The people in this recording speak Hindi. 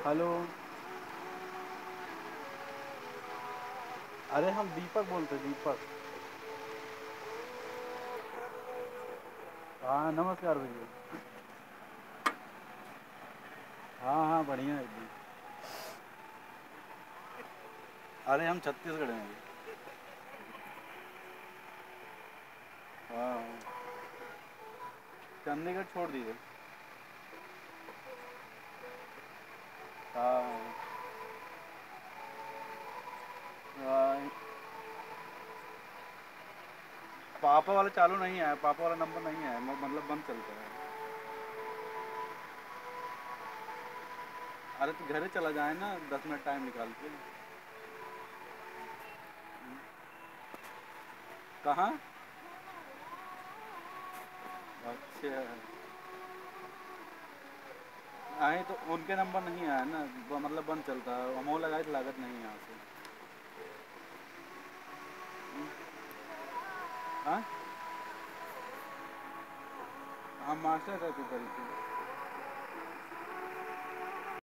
हेलो। अरे हम दीपक बोलते, दीपक। हाँ नमस्कार भैया। हाँ हाँ बढ़िया एकदम। अरे हम छत्तीसगढ़ में हैं। हाँ। चंडीगढ़ छोड़ दिए। हाँ। हाँ, पापा वाला चालू नहीं है, पापा वाला नंबर नहीं है, मतलब बंद चलता है। अरे तो घरे चला जाए ना, 10 मिनट टाइम निकाल के। कहाँ? अच्छा। आए तो उनके नंबर नहीं आया ना, मतलब बंद चलता है, हम लगाए तो लागत नहीं है यहाँ से। हाँ। हम मास्टर है तो करी थी।